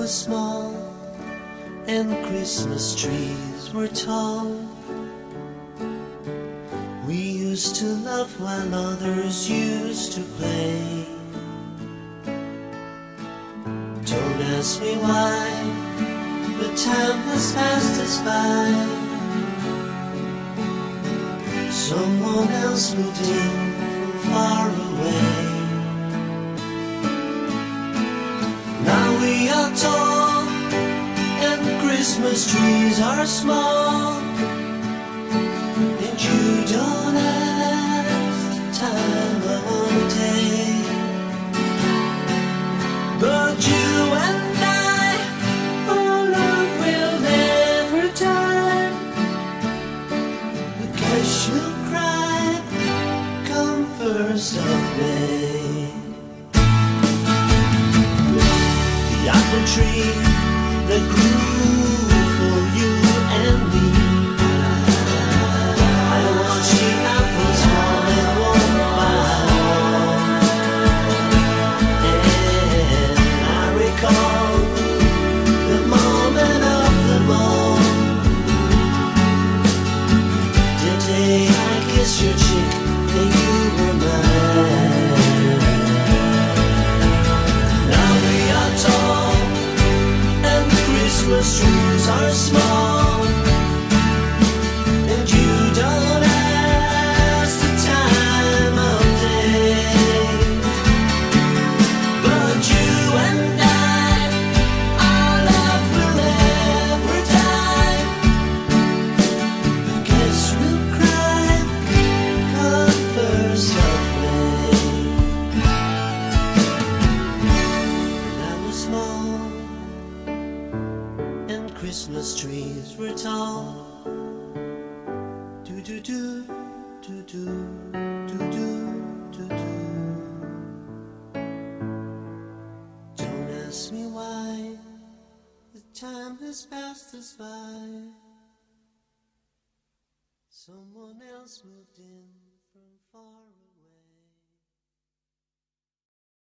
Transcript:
was small and Christmas trees were tall, we used to laugh while others used to play. Don't ask me why, but time has passed us by. Someone else moved in from far away. Now we are tall and Christmas trees are small, and you don't ask the time of day. But you and I, our love will never die. Because you'll cry come 1st of May. The apple tree that grew for you and me, I watch the apples fall and walk by, and I recall the moment of them all, the day I kissed your cheek and you were mine. Now we are tall and Christmas trees are small, and you don't ask the time of day. But you and I, our love will never die. Guess we'll cry come 1st of May. When I was small and Christmas trees were tall, do do do do do do do do do. Don't ask me why, the time has passed us by. Someone else moved in